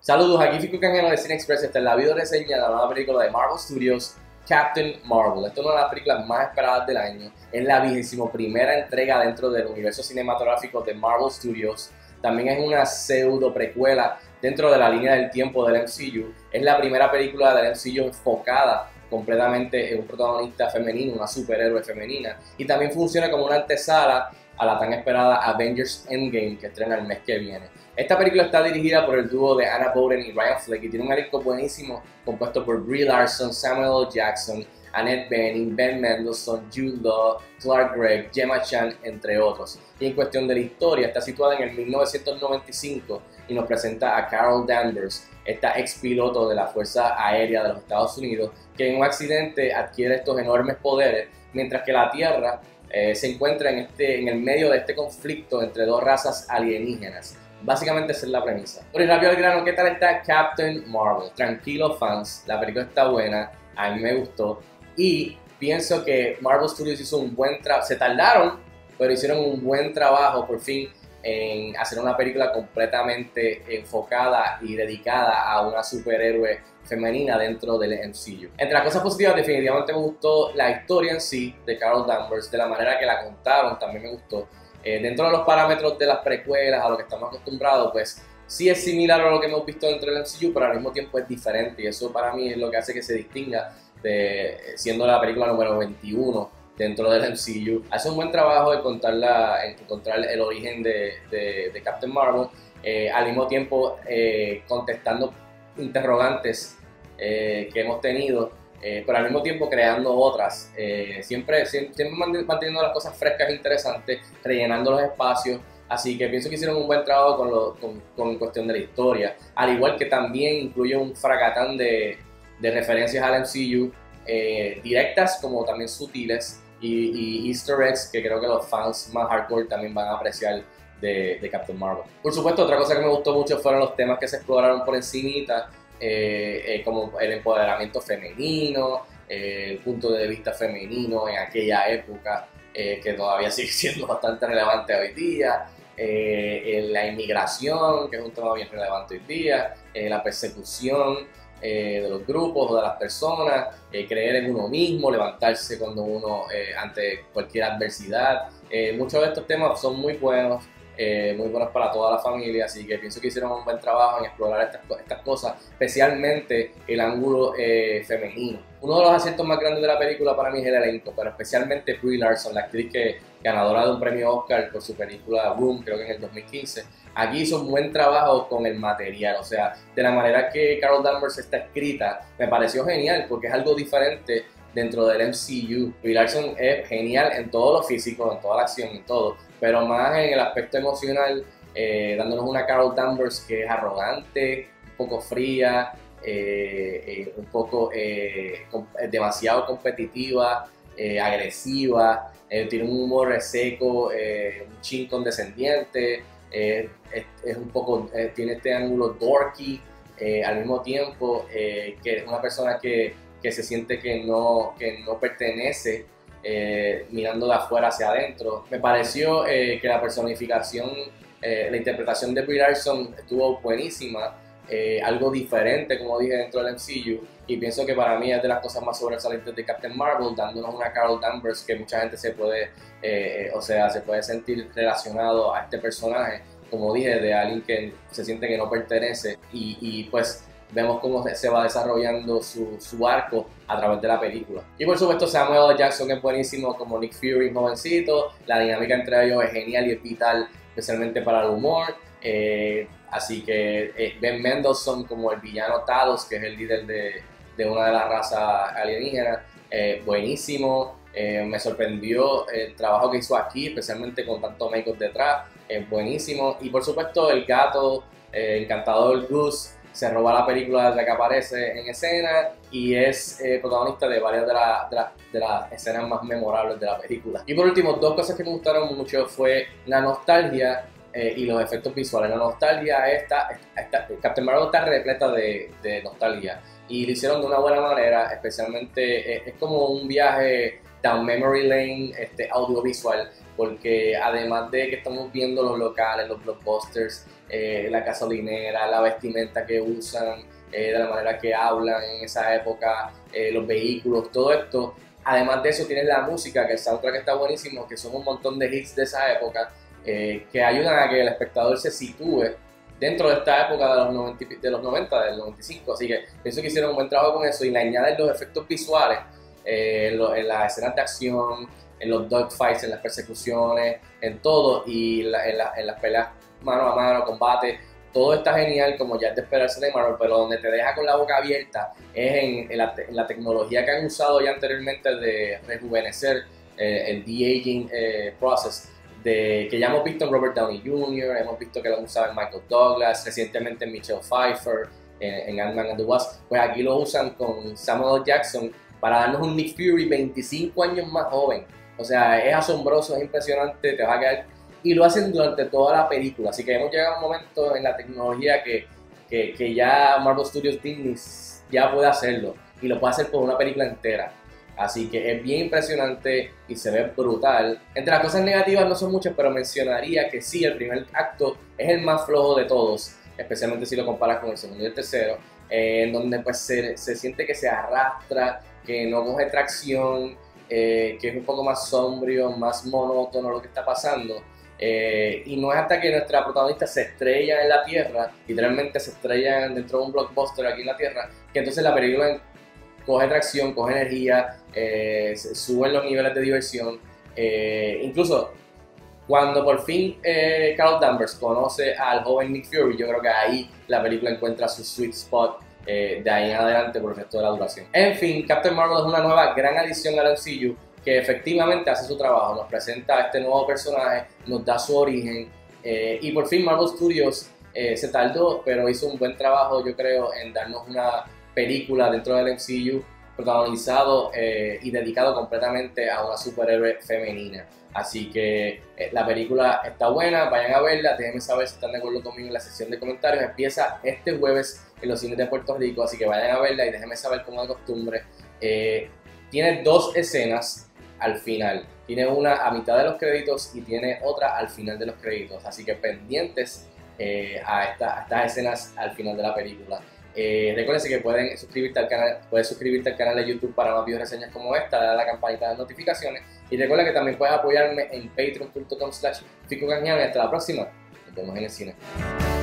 Saludos, aquí Fico Canjeno de Cine Express. Esta es la video reseña de la nueva película de Marvel Studios, Captain Marvel. Esta es una de las películas más esperadas del año. Es la 21ª entrega dentro del universo cinematográfico de Marvel Studios. También es una pseudo precuela dentro de la línea del tiempo del MCU. Es la primera película del MCU enfocada completamente en un protagonista femenino, una superhéroe femenina. Y también funciona como una antesala a la tan esperada Avengers Endgame, que estrena el mes que viene. Esta película está dirigida por el dúo de Anna Boden y Ryan Fleck y tiene un elenco buenísimo compuesto por Brie Larson, Samuel L. Jackson, Annette Bening, Ben Mendelsohn, Jude Law, Clark Gregg, Gemma Chan, entre otros. Y en cuestión de la historia, está situada en el 1995 y nos presenta a Carol Danvers, esta ex piloto de la Fuerza Aérea de los Estados Unidos, que en un accidente adquiere estos enormes poderes, mientras que la Tierra se encuentra en el medio de este conflicto entre dos razas alienígenas. Básicamente esa es la premisa. Pero y rápido al grano, ¿qué tal está Captain Marvel? Tranquilos fans, la película está buena, a mí me gustó y pienso que Marvel Studios hizo un buen trabajo. Se tardaron, pero hicieron un buen trabajo por fin en hacer una película completamente enfocada y dedicada a una superhéroe femenina dentro del MCU. Entre las cosas positivas, definitivamente me gustó la historia en sí de Carol Danvers, de la manera que la contaron también me gustó. Dentro de los parámetros de las precuelas, a lo que estamos acostumbrados, pues sí es similar a lo que hemos visto dentro del MCU, pero al mismo tiempo es diferente y eso para mí es lo que hace que se distinga de siendo la película número 21 dentro del MCU. Hace un buen trabajo en encontrar el origen de Captain Marvel, al mismo tiempo contestando interrogantes que hemos tenido, pero al mismo tiempo creando otras, siempre manteniendo las cosas frescas e interesantes, rellenando los espacios. Así que pienso que hicieron un buen trabajo con cuestión de la historia, al igual que también incluye un fracatán de referencias al MCU, directas como también sutiles, y easter eggs que creo que los fans más hardcore también van a apreciar de Captain Marvel. Por supuesto, otra cosa que me gustó mucho fueron los temas que se exploraron por encimita, como el empoderamiento femenino, el punto de vista femenino en aquella época, que todavía sigue siendo bastante relevante hoy día, la inmigración, que es un tema bien relevante hoy día, la persecución de los grupos o de las personas, creer en uno mismo, levantarse cuando uno ante cualquier adversidad. Muchos de estos temas son muy buenos para toda la familia, así que pienso que hicieron un buen trabajo en explorar estas cosas, especialmente el ángulo femenino. Uno de los aciertos más grandes de la película para mí es el elenco, pero especialmente Brie Larson, la actriz ganadora de un premio Oscar por su película Room, creo que en el 2015. Aquí hizo un buen trabajo con el material, o sea, de la manera que Carol Danvers está escrita, me pareció genial porque es algo diferente dentro del MCU. Brie Larson es genial en todo lo físico, en toda la acción, en todo, pero más en el aspecto emocional, dándonos una Carol Danvers que es arrogante, un poco fría, demasiado competitiva, agresiva, tiene un humor reseco, un chin condescendiente, es un poco, tiene este ángulo dorky, al mismo tiempo que es una persona que se siente que no pertenece, mirando de afuera hacia adentro. Me pareció que la personificación, la interpretación de Brie Larson estuvo buenísima, algo diferente, como dije, dentro del MCU, y pienso que para mí es de las cosas más sobresalientes de Captain Marvel, dándonos una Carol Danvers que mucha gente se puede sentir relacionado a este personaje, como dije, de alguien que se siente que no pertenece, y pues vemos cómo se va desarrollando su arco a través de la película. Y por supuesto Samuel L. Jackson es buenísimo como Nick Fury jovencito, la dinámica entre ellos es genial y es vital, especialmente para el humor. Así que Ben Mendelsohn como el villano Talos, que es el líder de una de las razas alienígenas, buenísimo. Me sorprendió el trabajo que hizo aquí, especialmente con tanto make-up detrás, buenísimo. Y por supuesto el gato, encantador Goose, se roba la película desde que aparece en escena y es protagonista de varias de las escenas más memorables de la película. Y por último, dos cosas que me gustaron mucho fue la nostalgia y los efectos visuales. La nostalgia, Captain Marvel está repleta de nostalgia y lo hicieron de una buena manera, especialmente es como un viaje down memory lane audiovisual, porque además de que estamos viendo los locales, los blockbusters, la gasolinera, la vestimenta que usan, de la manera que hablan en esa época, los vehículos, todo esto. Además de eso tienes la música, que el soundtrack está buenísimo, que son un montón de hits de esa época, que ayudan a que el espectador se sitúe dentro de esta época de los 90, del 95. Así que pienso que hicieron un buen trabajo con eso y le añaden los efectos visuales en las escenas de acción, en los dogfights, en las persecuciones, en todo, y en las peleas mano a mano, combate. Todo está genial, como ya es de esperarse de Marvel, pero donde te deja con la boca abierta es en la tecnología que han usado ya anteriormente de rejuvenecer el de-aging process, que ya hemos visto en Robert Downey Jr., hemos visto que lo han usado en Michael Douglas, recientemente en Michelle Pfeiffer, en Ant-Man and the Wasp. Pues aquí lo usan con Samuel L. Jackson para darnos un Nick Fury 25 años más joven. O sea, es asombroso, es impresionante, te va a quedar. Y lo hacen durante toda la película. Así que hemos llegado a un momento en la tecnología que ya Marvel Studios Disney ya puede hacerlo. Y lo puede hacer por una película entera. Así que es bien impresionante y se ve brutal. Entre las cosas negativas no son muchas, pero mencionaría que sí, el primer acto es el más flojo de todos. Especialmente si lo comparas con el segundo y el tercero. En donde pues se siente que se arrastra, que no coge tracción, que es un poco más sombrío, más monótono lo que está pasando. Y no es hasta que nuestra protagonista se estrella en la Tierra, literalmente se estrella dentro de un blockbuster aquí en la Tierra, que entonces la película coge tracción, coge energía, suben los niveles de diversión. Incluso cuando por fin Carol Danvers conoce al joven Nick Fury, yo creo que ahí la película encuentra su sweet spot. De ahí en adelante por el resto de la duración. En fin, Captain Marvel es una nueva gran adición al MCU que efectivamente hace su trabajo, nos presenta a este nuevo personaje, nos da su origen, y por fin Marvel Studios se tardó, pero hizo un buen trabajo, yo creo, en darnos una película dentro del MCU protagonizado y dedicado completamente a una superhéroe femenina. Así que la película está buena, vayan a verla, déjenme saber si están de acuerdo conmigo en la sección de comentarios. Empieza este jueves en los cines de Puerto Rico, así que vayan a verla y déjenme saber como de costumbre. Tiene dos escenas al final, tiene una a mitad de los créditos y tiene otra al final de los créditos, así que pendientes a estas escenas al final de la película. Recuerden que puedes suscribirte al canal de YouTube para más videos reseñas como esta, darle a la campanita de notificaciones y recuerda que también puedes apoyarme en patreon.com/FicoCanjian y hasta la próxima, nos vemos en el cine.